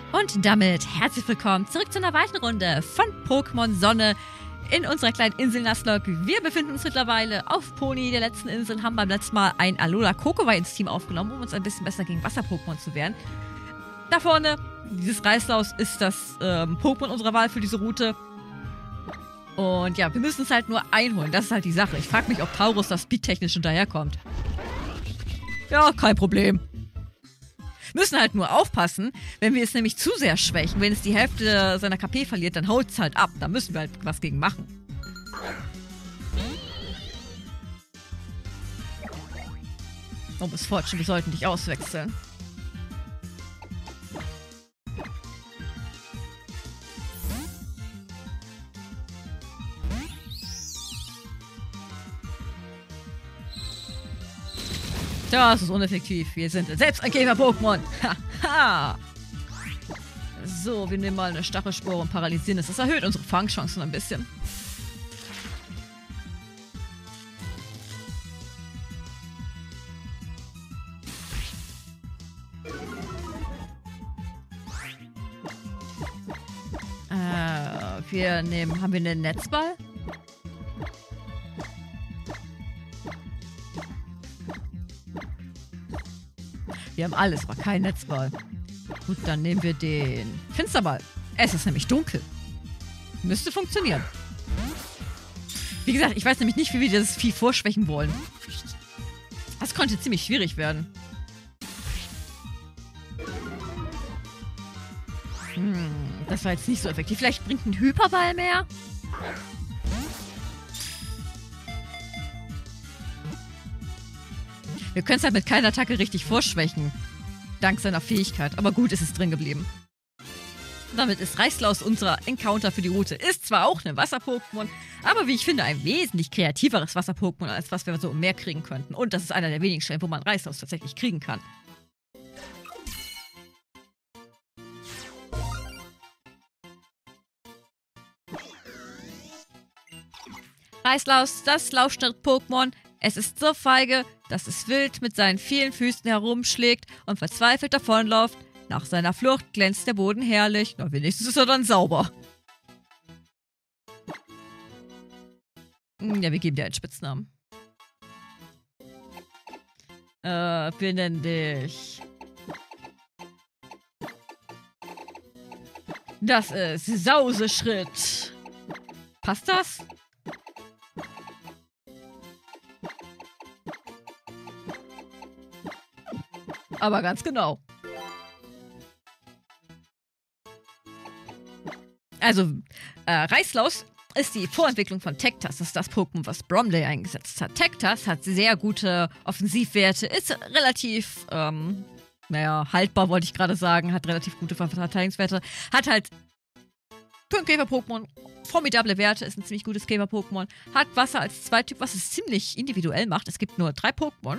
Und damit herzlich willkommen zurück zu einer weiteren Runde von Pokémon Sonne in unserer kleinen Insel Nuzlocke. Wir befinden uns mittlerweile auf Poni, der letzten Insel, und haben beim letzten Mal ein Alola Kokowai ins Team aufgenommen, um uns ein bisschen besser gegen Wasser-Pokémon zu wehren. Da vorne, dieses Reißlaus, ist das Pokémon unserer Wahl für diese Route. Und ja, wir müssen es halt nur einholen, das ist halt die Sache. Ich frage mich, ob Taurus da speedtechnisch hinterherkommt. Ja, kein Problem. Müssen halt nur aufpassen, wenn wir es nämlich zu sehr schwächen. Wenn es die Hälfte seiner KP verliert, dann haut es halt ab. Da müssen wir halt was gegen machen. Oh, Miss Fortune, wir sollten dich auswechseln. Das ist uneffektiv. Wir sind selbst ein Käfer-Pokémon. Haha. So, wir nehmen mal eine Stachelspore und paralysieren es. Das erhöht unsere Fangchancen ein bisschen. Haben wir einen Netzball? Wir haben alles, aber kein Netzball. Gut, dann nehmen wir den Finsterball. Es ist nämlich dunkel. Müsste funktionieren. Wie gesagt, ich weiß nämlich nicht, wie wir dieses Vieh vorschwächen wollen. Das könnte ziemlich schwierig werden. Das war jetzt nicht so effektiv. Vielleicht bringt ein Hyperball mehr? Wir können es halt mit keiner Attacke richtig vorschwächen. Dank seiner Fähigkeit. Aber gut, ist es drin geblieben. Damit ist Reißlaus unser Encounter für die Route. Ist zwar auch ein Wasser-Pokémon, aber wie ich finde, ein wesentlich kreativeres Wasser-Pokémon, als was wir so mehr kriegen könnten. Und das ist einer der wenigen Stellen, wo man Reißlaus tatsächlich kriegen kann. Reißlaus, das Laufschnitt-Pokémon. Es ist so feige, dass es wild mit seinen vielen Füßen herumschlägt und verzweifelt davonläuft. Nach seiner Flucht glänzt der Boden herrlich. Na, wenigstens ist er dann sauber. Ja, wir geben dir einen Spitznamen. Wir nennen dich... Das ist Sauseschritt. Passt das? Aber ganz genau. Also, Reißlaus ist die Vorentwicklung von Tektas. Das ist das Pokémon, was Bromley eingesetzt hat. Tektas hat sehr gute Offensivwerte, ist relativ, haltbar, wollte ich gerade sagen, hat relativ gute Verteidigungswerte, hat halt für ein Käfer-Pokémon formidable Werte, ist ein ziemlich gutes Käfer-Pokémon, hat Wasser als Zweittyp, was es ziemlich individuell macht. Es gibt nur 3 Pokémon.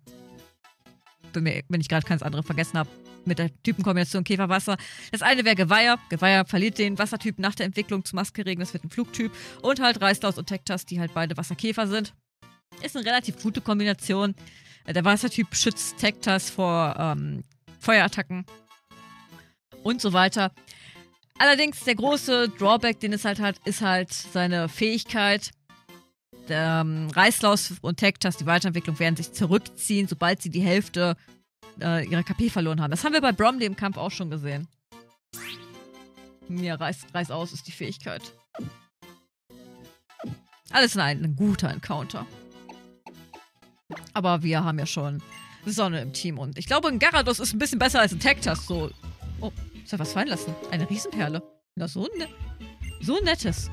Wenn ich gerade keins andere vergessen habe, mit der Typenkombination Käfer-Wasser. Das eine wäre Geweiher. Geweiher verliert den Wassertyp nach der Entwicklung zu Maskeregen. Das wird ein Flugtyp. Und halt Reißlaus und Tektas, die halt beide Wasserkäfer sind. Ist eine relativ gute Kombination. Der Wassertyp schützt Tektas vor Feuerattacken und so weiter. Allerdings der große Drawback, den es halt hat, ist halt seine Fähigkeit. Reißlaus und Tektas, die Weiterentwicklung, werden sich zurückziehen, sobald sie die Hälfte ihrer KP verloren haben. Das haben wir bei Bromley im Kampf auch schon gesehen. Ja, Reiß aus ist die Fähigkeit. Alles in ein guter Encounter. Aber wir haben ja schon Sonne im Team und ich glaube, ein Gyarados ist ein bisschen besser als ein Tektas. So. Oh, ist da was fallen lassen? Eine Riesenperle. Na, so nettes.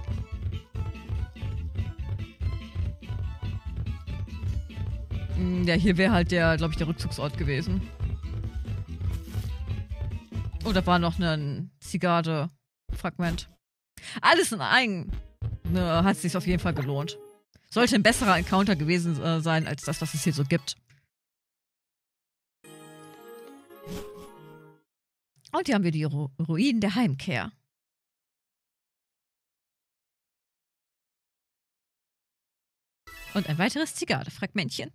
Ja, hier wäre halt glaube ich, der Rückzugsort gewesen. Oh, da war noch ein Zigarde-Fragment. Alles in einem. Hat es sich auf jeden Fall gelohnt. Sollte ein besserer Encounter gewesen sein, als das, was es hier so gibt. Und hier haben wir die Ruinen der Heimkehr. Und ein weiteres Zigarde-Fragmentchen.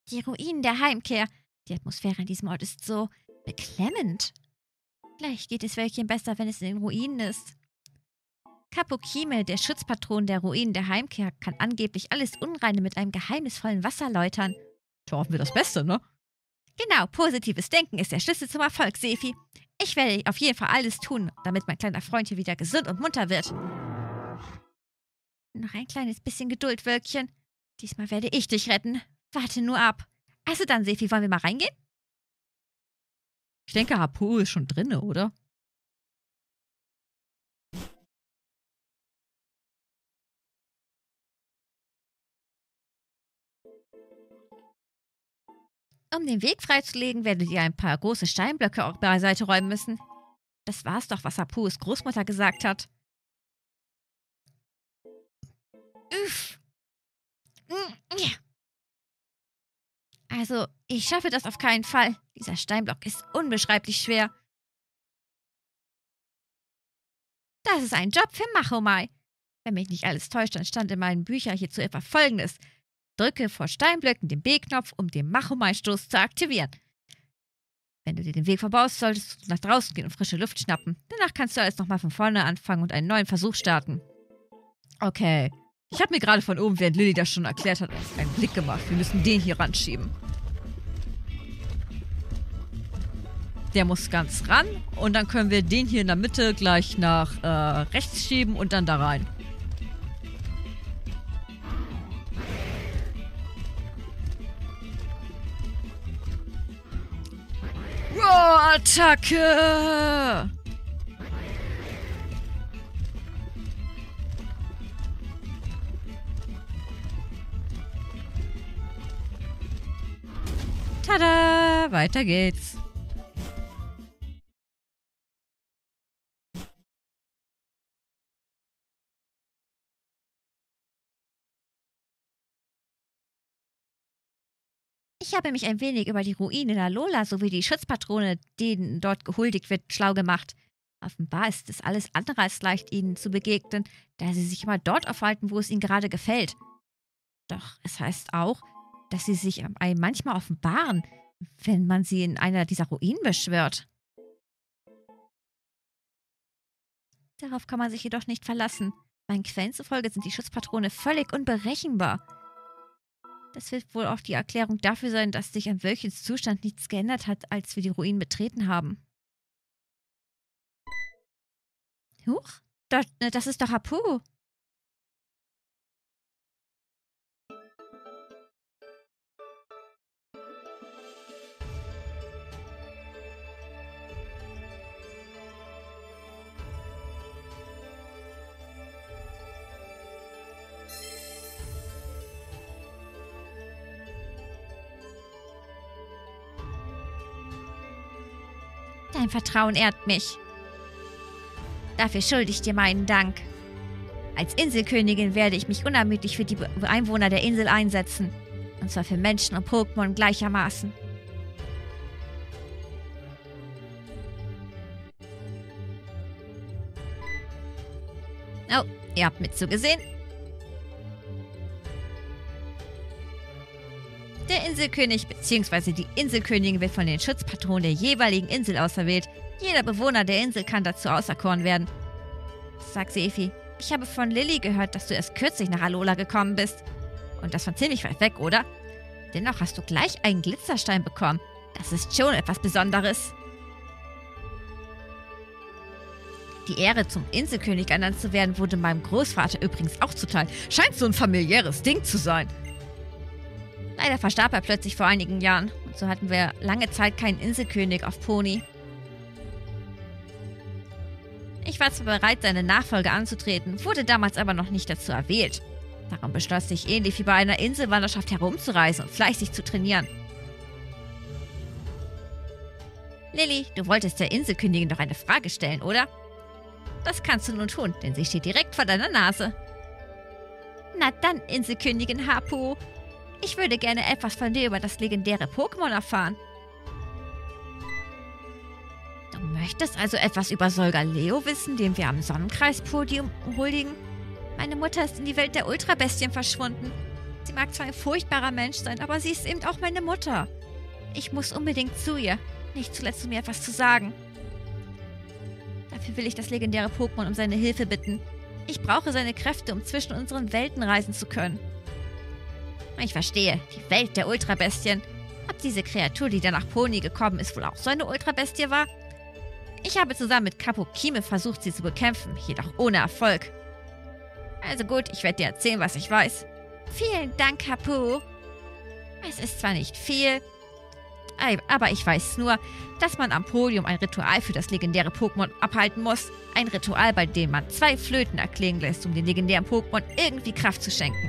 Die Ruinen der Heimkehr. Die Atmosphäre an diesem Ort ist so beklemmend. Vielleicht geht es Wölkchen besser, wenn es in den Ruinen ist. Capo Kime, der Schutzpatron der Ruinen der Heimkehr, kann angeblich alles Unreine mit einem geheimnisvollen Wasser läutern. Da hoffen wir das Beste, ne? Genau, positives Denken ist der Schlüssel zum Erfolg, Sefi. Ich werde auf jeden Fall alles tun, damit mein kleiner Freund hier wieder gesund und munter wird. Noch ein kleines bisschen Geduld, Wölkchen. Diesmal werde ich dich retten. Warte nur ab. Also dann, Sefi, wollen wir mal reingehen? Ich denke, Hapu ist schon drinne, oder? Um den Weg freizulegen, werdet ihr ein paar große Steinblöcke auch beiseite räumen müssen. Das war's doch, was Hapus Großmutter gesagt hat. Uff. Also, ich schaffe das auf keinen Fall. Dieser Steinblock ist unbeschreiblich schwer. Das ist ein Job für Machomai. Wenn mich nicht alles täuscht, dann stand in meinen Büchern hierzu etwa Folgendes. Drücke vor Steinblöcken den B-Knopf, um den Machomai-Stoß zu aktivieren. Wenn du dir den Weg verbaust, solltest du nach draußen gehen und frische Luft schnappen. Danach kannst du alles nochmal von vorne anfangen und einen neuen Versuch starten. Okay. Ich habe mir gerade von oben, während Lilly das schon erklärt hat, einen Blick gemacht. Wir müssen den hier ranschieben. Der muss ganz ran und dann können wir den hier in der Mitte gleich nach rechts schieben und dann da rein. Attacke! Tada! Weiter geht's. Ich habe mich ein wenig über die Ruinen der Lola sowie die Schutzpatrone, denen dort gehuldigt wird, schlau gemacht. Offenbar ist es alles andere als leicht, ihnen zu begegnen, da sie sich immer dort aufhalten, wo es ihnen gerade gefällt. Doch es heißt auch, dass sie sich einem manchmal offenbaren, wenn man sie in einer dieser Ruinen beschwört. Darauf kann man sich jedoch nicht verlassen. Meinen Quellen zufolge sind die Schutzpatrone völlig unberechenbar. Das wird wohl auch die Erklärung dafür sein, dass sich an Wölkchens Zustand nichts geändert hat, als wir die Ruinen betreten haben. Huch, das ist doch Hapu. Dein Vertrauen ehrt mich. Dafür schulde ich dir meinen Dank. Als Inselkönigin werde ich mich unermüdlich für die Einwohner der Insel einsetzen. Und zwar für Menschen und Pokémon gleichermaßen. Oh, ihr habt mit zugesehen. Der Inselkönig bzw. die Inselkönigin wird von den Schutzpatronen der jeweiligen Insel auserwählt. Jeder Bewohner der Insel kann dazu auserkoren werden. Sag Sefi, ich habe von Lilly gehört, dass du erst kürzlich nach Alola gekommen bist. Und das von ziemlich weit weg, oder? Dennoch hast du gleich einen Glitzerstein bekommen. Das ist schon etwas Besonderes. Die Ehre, zum Inselkönig ernannt zu werden, wurde meinem Großvater übrigens auch zuteil. Scheint so ein familiäres Ding zu sein. Leider verstarb er plötzlich vor einigen Jahren. Und so hatten wir lange Zeit keinen Inselkönig auf Poni. Ich war zwar bereit, seine Nachfolge anzutreten, wurde damals aber noch nicht dazu erwählt. Darum beschloss ich, ähnlich wie bei einer Inselwanderschaft herumzureisen und fleißig zu trainieren. Lilly, du wolltest der Inselkönigin doch eine Frage stellen, oder? Das kannst du nun tun, denn sie steht direkt vor deiner Nase. Na dann, Inselkönigin Hapu. Ich würde gerne etwas von dir über das legendäre Pokémon erfahren. Du möchtest also etwas über Solgaleo wissen, den wir am Sonnenkreispodium huldigen? Meine Mutter ist in die Welt der Ultrabestien verschwunden. Sie mag zwar ein furchtbarer Mensch sein, aber sie ist eben auch meine Mutter. Ich muss unbedingt zu ihr. Nicht zuletzt, um ihr etwas zu sagen. Dafür will ich das legendäre Pokémon um seine Hilfe bitten. Ich brauche seine Kräfte, um zwischen unseren Welten reisen zu können. Ich verstehe. Die Welt der Ultrabestien. Ob diese Kreatur, die da nach Poni gekommen ist, wohl auch so eine Ultrabestie war? Ich habe zusammen mit Capo Kime versucht, sie zu bekämpfen, jedoch ohne Erfolg. Also gut, ich werde dir erzählen, was ich weiß. Vielen Dank, Capo. Es ist zwar nicht viel, aber ich weiß nur, dass man am Podium ein Ritual für das legendäre Pokémon abhalten muss. Ein Ritual, bei dem man 2 Flöten erklingen lässt, um den legendären Pokémon irgendwie Kraft zu schenken.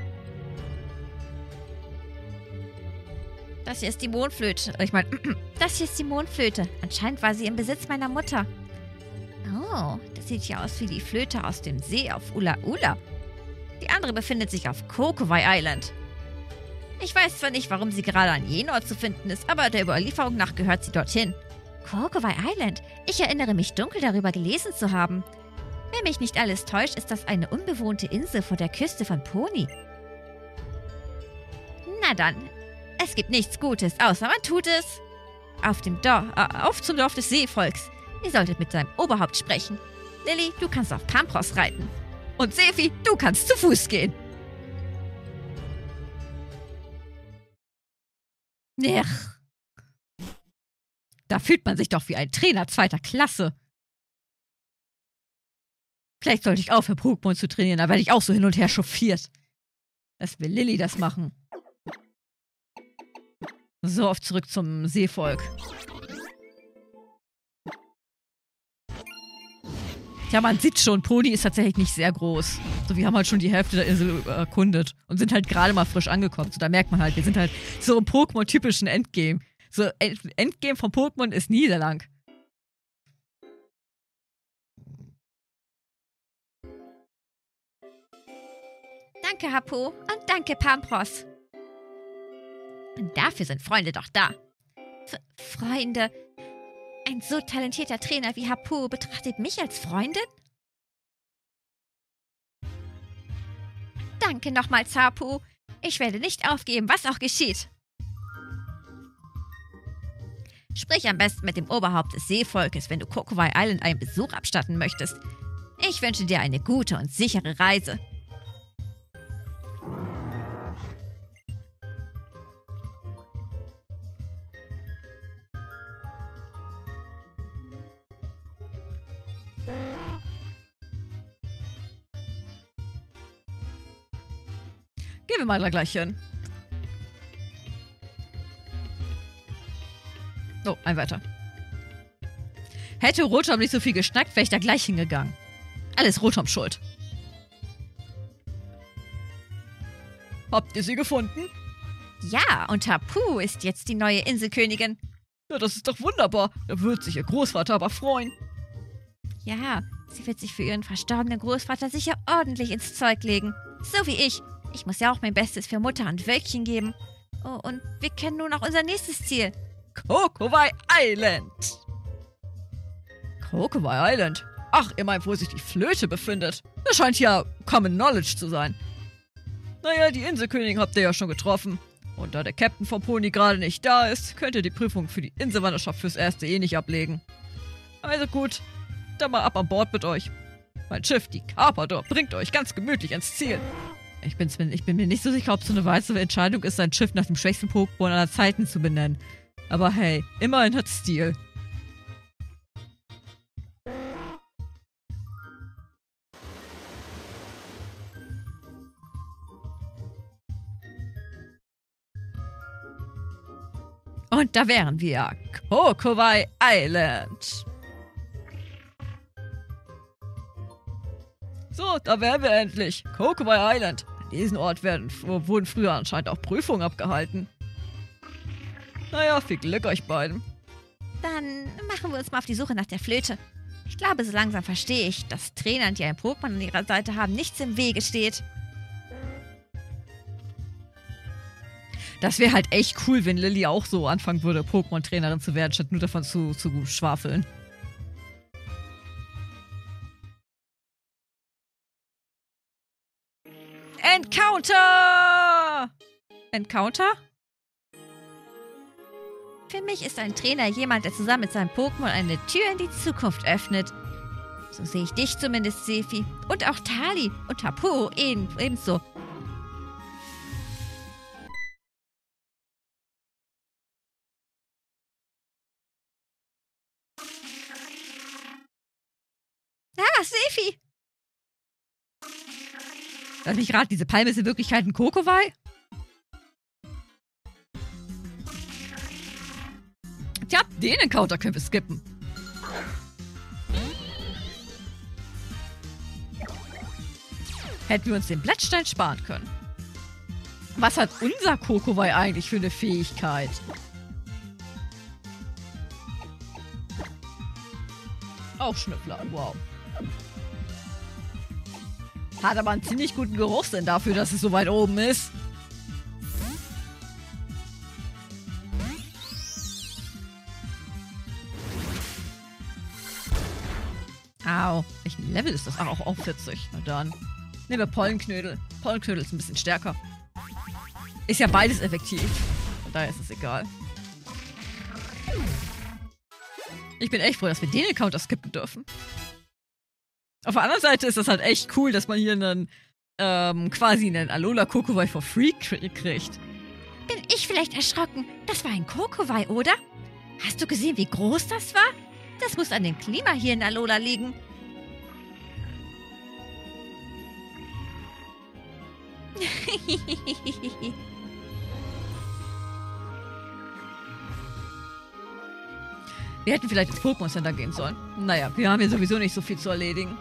Das hier ist die Mondflöte. Das hier ist die Mondflöte. Anscheinend war sie im Besitz meiner Mutter. Oh, das sieht ja aus wie die Flöte aus dem See auf Ula Ula. Die andere befindet sich auf Kokowai Island. Ich weiß zwar nicht, warum sie gerade an jenem Ort zu finden ist, aber der Überlieferung nach gehört sie dorthin. Kokowai Island? Ich erinnere mich dunkel darüber gelesen zu haben. Wenn mich nicht alles täuscht, ist das eine unbewohnte Insel vor der Küste von Poni. Na dann. Es gibt nichts Gutes, außer man tut es. Auf zum Dorf des Seevolks. Ihr solltet mit seinem Oberhaupt sprechen. Lilly, du kannst auf Pampros reiten. Und Sefi, du kannst zu Fuß gehen. Ech. Da fühlt man sich doch wie ein Trainer 2. Klasse. Vielleicht sollte ich aufhören, Pokémon zu trainieren, da werde ich auch so hin und her chauffiert. Lass will Lilly das machen. So, oft zurück zum Seevolk. Ja, man sieht schon, Poni ist tatsächlich nicht sehr groß. So, wir haben halt schon die Hälfte der Insel erkundet und sind halt gerade mal frisch angekommen. So, da merkt man halt, wir sind halt so im Pokémon-typischen Endgame. So, Endgame von Pokémon ist nie sehr lang. Danke, Hapo. Und danke, Pampros. Und dafür sind Freunde doch da. Freunde? Ein so talentierter Trainer wie Hapo betrachtet mich als Freundin? Danke nochmals, Hapo. Ich werde nicht aufgeben, was auch geschieht. Sprich am besten mit dem Oberhaupt des Seevolkes, wenn du Kokowai Island einen Besuch abstatten möchtest. Ich wünsche dir eine gute und sichere Reise. Gehen wir mal da gleich hin. Oh, ein weiter. Hätte Rotom nicht so viel geschnackt, wäre ich da gleich hingegangen. Alles Rotoms Schuld. Habt ihr sie gefunden? Ja, und Tapu ist jetzt die neue Inselkönigin. Ja, das ist doch wunderbar. Da wird sich ihr Großvater aber freuen. Ja, sie wird sich für ihren verstorbenen Großvater sicher ordentlich ins Zeug legen. So wie ich. Ich muss ja auch mein Bestes für Mutter und Wölkchen geben. Oh, und wir kennen nun auch unser nächstes Ziel. Kokowai Island. Kokowai Island? Ach, ihr meint, wo sich die Flöte befindet. Das scheint ja Common Knowledge zu sein. Naja, die Inselkönigin habt ihr ja schon getroffen. Und da der Captain von Poni gerade nicht da ist, könnt ihr die Prüfung für die Inselwanderschaft fürs Erste eh nicht ablegen. Also gut, dann mal ab an Bord mit euch. Mein Schiff, die Carpador, bringt euch ganz gemütlich ans Ziel. Ich bin mir nicht so sicher, ob es so eine weise Entscheidung ist, sein Schiff nach dem schwächsten Pokémon aller Zeiten zu benennen. Aber hey, immerhin hat Stil. Und da wären wir. Kokowai Island. So, da wären wir endlich. Kokowai Island. An diesem Ort wurden früher anscheinend auch Prüfungen abgehalten. Naja, viel Glück euch beiden. Dann machen wir uns mal auf die Suche nach der Flöte. Ich glaube, so langsam verstehe ich, dass Trainern, die ein Pokémon an ihrer Seite haben, nichts im Wege steht. Das wäre halt echt cool, wenn Lilly auch so anfangen würde, Pokémon-Trainerin zu werden, statt nur davon zu schwafeln. Encounter! Encounter? Für mich ist ein Trainer jemand, der zusammen mit seinem Pokémon eine Tür in die Zukunft öffnet. So sehe ich dich zumindest, Sefi. Und auch Tali und Tapu ebenso. Ah, Sefi! Lass mich raten, diese Palme ist in Wirklichkeit ein Kokowai? Tja, den Encounter können wir skippen. Hätten wir uns den Blattstein sparen können. Was hat unser Kokowai eigentlich für eine Fähigkeit? Auch Schnüffler, wow. Hat aber einen ziemlich guten Geruchssinn dafür, dass es so weit oben ist. Au. Welchen Level ist das? Ach, auch auf 40. Na dann. Nehmen wir Pollenknödel. Pollenknödel ist ein bisschen stärker. Ist ja beides effektiv. Von daher ist es egal. Ich bin echt froh, dass wir den Encounter skippen dürfen. Auf der anderen Seite ist das halt echt cool, dass man hier einen, quasi einen Alola Kokowai for free kriegt. Bin ich vielleicht erschrocken? Das war ein Kokowai, oder? Hast du gesehen, wie groß das war? Das muss an dem Klima hier in Alola liegen. Wir hätten vielleicht ins Pokémon Center gehen sollen. Naja, wir haben hier sowieso nicht so viel zu erledigen.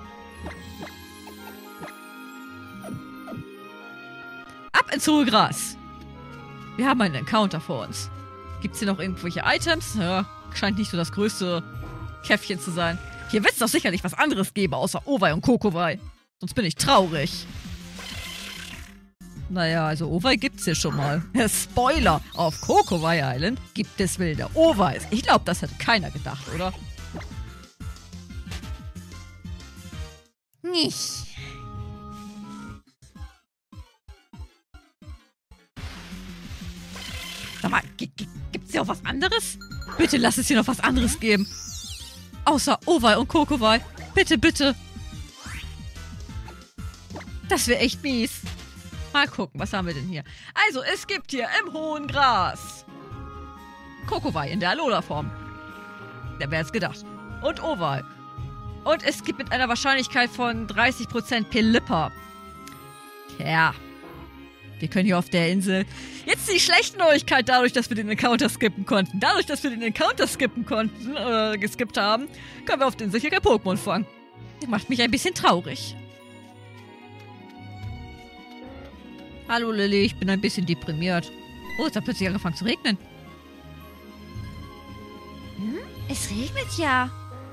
Ab ins hohe Gras. Wir haben einen Encounter vor uns. Gibt's hier noch irgendwelche Items? Ja, scheint nicht so das größte Käffchen zu sein. Hier wird es doch sicherlich was anderes geben, außer Owei und Kokowai. Sonst bin ich traurig. Naja, also Owei gibt's hier schon mal. Spoiler! Auf Kokowai Island gibt es wilde Owais. Ich glaube, das hätte keiner gedacht, oder? Nicht. Sag mal, gibt's hier auch was anderes? Bitte lass es hier noch was anderes geben. Außer Owei und Kokowai. Bitte, bitte. Das wäre echt mies. Mal gucken, was haben wir denn hier? Also, es gibt hier im hohen Gras Kokowai in der Alola-Form. Wer wäre es gedacht? Und Owei. Und es gibt mit einer Wahrscheinlichkeit von 30% Pelipper. Tja. Wir können hier auf der Insel... Jetzt die schlechte Neuigkeit dadurch, dass wir den Encounter skippen konnten. Dadurch, dass wir den Encounter skippen konnten, oder geskippt haben, können wir auf der Insel hier kein Pokémon fangen. Das macht mich ein bisschen traurig. Hallo Lilly, ich bin ein bisschen deprimiert. Oh, es hat plötzlich angefangen zu regnen. Hm? Es regnet ja.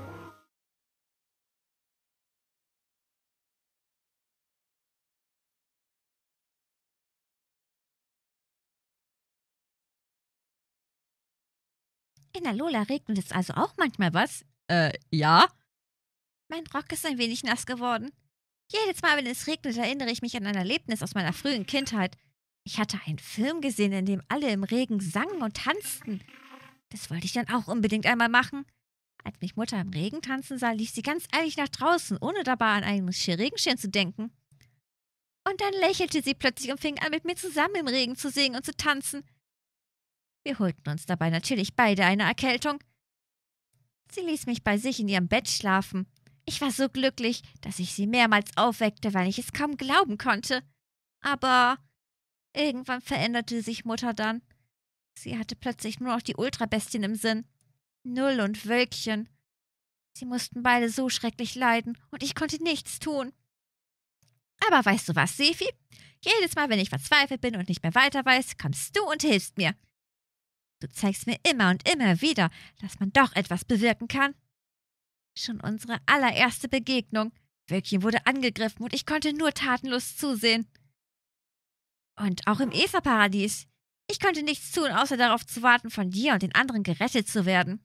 In Alola regnet es also auch manchmal was? Ja. Mein Rock ist ein wenig nass geworden. Jedes Mal, wenn es regnet, erinnere ich mich an ein Erlebnis aus meiner frühen Kindheit. Ich hatte einen Film gesehen, in dem alle im Regen sangen und tanzten. Das wollte ich dann auch unbedingt einmal machen. Als mich Mutter im Regen tanzen sah, lief sie ganz eilig nach draußen, ohne dabei an einen Regenschirm zu denken. Und dann lächelte sie plötzlich und fing an, mit mir zusammen im Regen zu singen und zu tanzen. Wir holten uns dabei natürlich beide eine Erkältung. Sie ließ mich bei sich in ihrem Bett schlafen. Ich war so glücklich, dass ich sie mehrmals aufweckte, weil ich es kaum glauben konnte. Aber irgendwann veränderte sich Mutter dann. Sie hatte plötzlich nur noch die Ultrabestien im Sinn. Null und Wölkchen. Sie mussten beide so schrecklich leiden und ich konnte nichts tun. Aber weißt du was, Sefi? Jedes Mal, wenn ich verzweifelt bin und nicht mehr weiter weiß, kommst du und hilfst mir. Du zeigst mir immer und immer wieder, dass man doch etwas bewirken kann. Schon unsere allererste Begegnung. Wölkchen wurde angegriffen und ich konnte nur tatenlos zusehen. Und auch im Eva-Paradies. Ich konnte nichts tun, außer darauf zu warten, von dir und den anderen gerettet zu werden.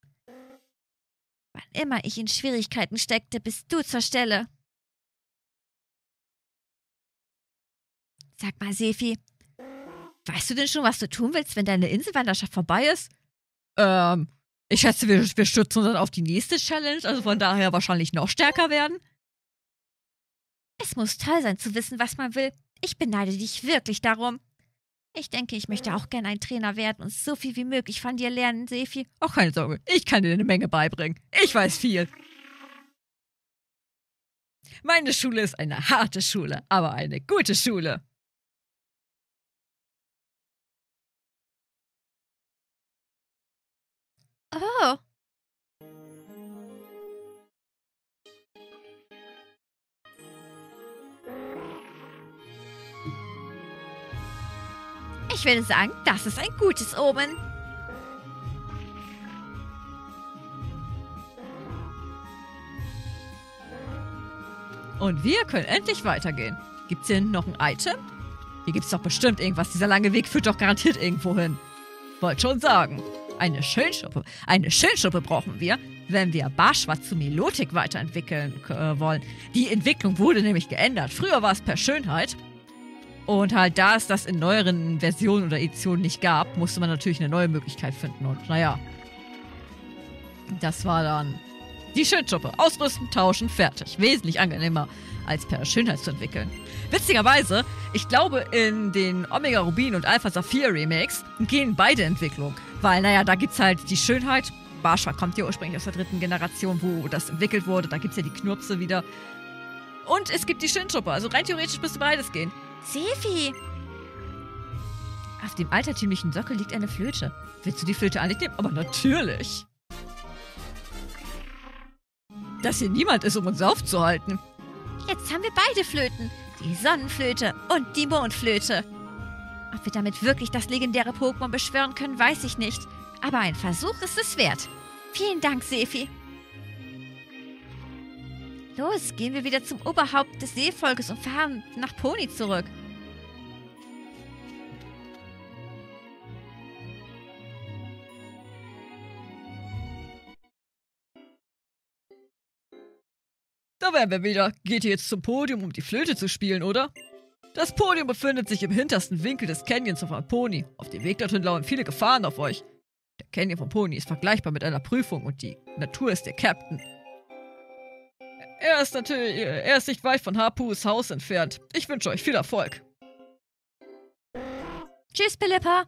Wann immer ich in Schwierigkeiten steckte, bist du zur Stelle. Sag mal, Sefi, Weißt du denn schon, was du tun willst, wenn deine Inselwanderschaft vorbei ist? Ich schätze, wir stürzen uns dann auf die nächste Challenge, also von daher wahrscheinlich noch stärker werden. Es muss toll sein zu wissen, was man will. Ich beneide dich wirklich darum. Ich denke, ich möchte auch gern ein Trainer werden und so viel wie möglich von dir lernen, Sefi. Ach, keine Sorge, ich kann dir eine Menge beibringen. Ich weiß viel. Meine Schule ist eine harte Schule, aber eine gute Schule. Oh. Ich würde sagen, das ist ein gutes Omen. Und wir können endlich weitergehen. Gibt's hier noch ein Item? Hier gibt's doch bestimmt irgendwas. Dieser lange Weg führt doch garantiert irgendwo hin. Wollt schon sagen. Eine Schildschuppe. Eine Schildschuppe brauchen wir, wenn wir Bashwa zu Milotic weiterentwickeln wollen. Die Entwicklung wurde nämlich geändert. Früher war es per Schönheit. Und halt, da es das in neueren Versionen oder Editionen nicht gab, musste man natürlich eine neue Möglichkeit finden. Und naja, das war dann die Schildschuppe. Ausrüsten, tauschen, fertig. Wesentlich angenehmer, als per Schönheit zu entwickeln. Witzigerweise, ich glaube, in den Omega Rubin und Alpha Saphir Remakes gehen beide Entwicklungen. Weil, naja, da gibt's halt die Schönheit. Bashwa kommt ja ursprünglich aus der 3. Generation, wo das entwickelt wurde. Da gibt's ja die Knurpse wieder. Und es gibt die Schildschuppe. Also rein theoretisch müsste beides gehen. Sefi! Auf dem altertümlichen Sockel liegt eine Flöte. Willst du die Flöte an dich nehmen? Aber natürlich! Dass hier niemand ist, um uns aufzuhalten. Jetzt haben wir beide Flöten. Die Sonnenflöte und die Mondflöte. Ob wir damit wirklich das legendäre Pokémon beschwören können, weiß ich nicht. Aber ein Versuch ist es wert. Vielen Dank, Sefi. Los, gehen wir wieder zum Oberhaupt des Seevolkes und fahren nach Poni zurück. Da wären wir wieder. Geht ihr jetzt zum Podium, um die Flöte zu spielen, oder? Das Podium befindet sich im hintersten Winkel des Canyons von Poni. Auf dem Weg dorthin lauern viele Gefahren auf euch. Der Canyon von Poni ist vergleichbar mit einer Prüfung und die Natur ist der Captain. Er ist nicht weit von Hapus Haus entfernt. Ich wünsche euch viel Erfolg. Tschüss, Pilippa.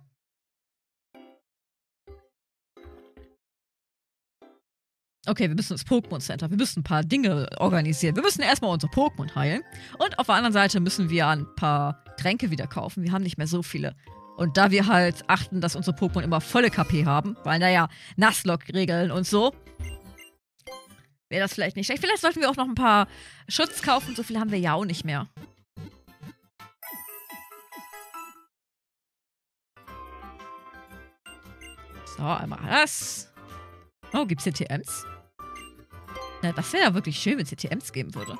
Okay, wir müssen ins Pokémon Center. Wir müssen ein paar Dinge organisieren. Wir müssen erstmal unsere Pokémon heilen. Und auf der anderen Seite müssen wir ein paar Tränke wieder kaufen. Wir haben nicht mehr so viele. Und da wir halt achten, dass unsere Pokémon immer volle KP haben, weil, naja, Nuzlocke-Regeln und so, wäre das vielleicht nicht schlecht. Vielleicht sollten wir auch noch ein paar Schutz kaufen. So viel haben wir ja auch nicht mehr. So, einmal das. Oh, gibt's hier TMs? Na, das wäre ja wirklich schön, wenn es hier TMs geben würde.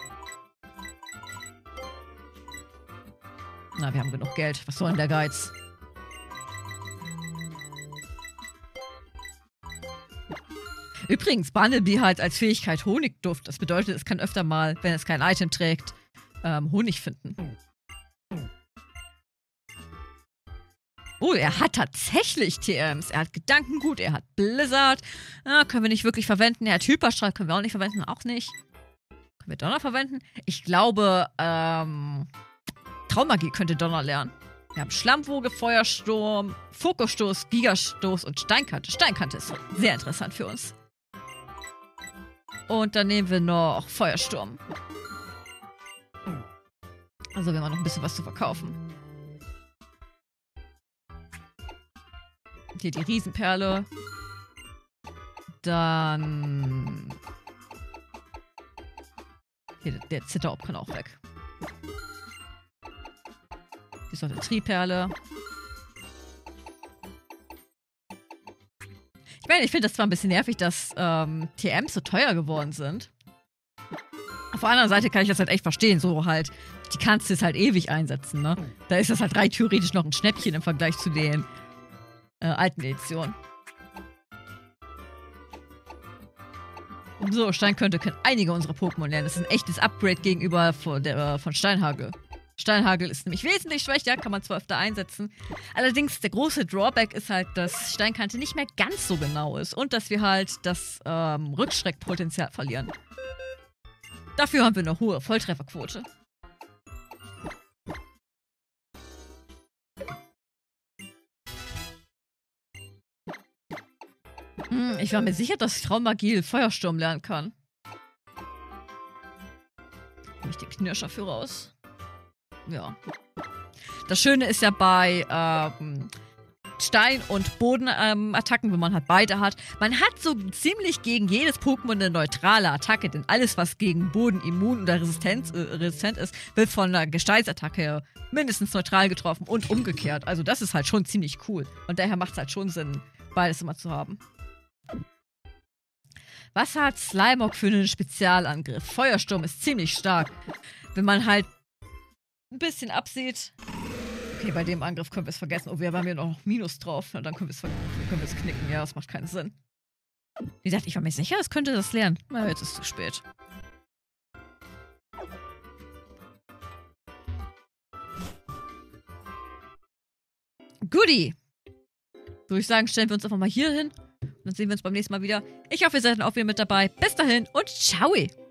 Na, wir haben genug Geld. Was soll denn der Geiz? Übrigens, Bunnelby halt als Fähigkeit Honigduft. Das bedeutet, es kann öfter mal, wenn es kein Item trägt, Honig finden. Oh, er hat tatsächlich TMs. Er hat Gedankengut, er hat Blizzard. Können wir nicht wirklich verwenden. Er hat Hyperstrahl, können wir auch nicht verwenden. Auch nicht. Können wir Donner verwenden? Ich glaube, Traummagie könnte Donner lernen. Wir haben Schlammwoge, Feuersturm, Fokusstoß, Gigastoß und Steinkante. Steinkante ist sehr interessant für uns. Und dann nehmen wir noch Feuersturm. Also wir haben noch ein bisschen was zu verkaufen. Hier die Riesenperle. Dann... Hier, der Zitterop kann auch weg. Hier ist noch eine Triperle. Ich meine, ich finde das zwar ein bisschen nervig, dass TMs so teuer geworden sind. Auf der anderen Seite kann ich das halt echt verstehen. So halt, die kannst du jetzt halt ewig einsetzen, ne? Da ist das halt rein theoretisch noch ein Schnäppchen im Vergleich zu den alten Editionen. So, Steinkönnte können einige unserer Pokémon lernen. Das ist ein echtes Upgrade gegenüber von Steinhagel. Steinhagel ist nämlich wesentlich schwächer, kann man zwar öfter einsetzen. Allerdings, der große Drawback ist halt, dass Steinkante nicht mehr ganz so genau ist und dass wir halt das Rückschreckpotenzial verlieren. Dafür haben wir eine hohe Volltrefferquote. Ich war mir sicher, dass Traumagil Feuersturm lernen kann. Nehme ich den Knirscher für raus. Ja. Das Schöne ist ja bei Stein- und Bodenattacken, wenn man halt beide hat. Man hat so ziemlich gegen jedes Pokémon eine neutrale Attacke, denn alles, was gegen Boden immun oder resistent ist, wird von einer Gesteinsattacke mindestens neutral getroffen und umgekehrt. Also das ist halt schon ziemlich cool. Und daher macht es halt schon Sinn, beides immer zu haben. Was hat Slimeock für einen Spezialangriff? Feuersturm ist ziemlich stark. Wenn man halt ein bisschen absieht. Okay, bei dem Angriff können wir es vergessen. Oh, wir haben hier noch Minus drauf. Na, dann können wir es knicken. Ja, das macht keinen Sinn. Wie gesagt, ich war mir sicher, es könnte das lernen. Na, jetzt ist es zu spät. Goodie! Würde ich sagen, stellen wir uns einfach mal hier hin. Und dann sehen wir uns beim nächsten Mal wieder. Ich hoffe, ihr seid dann auch wieder mit dabei. Bis dahin und ciao!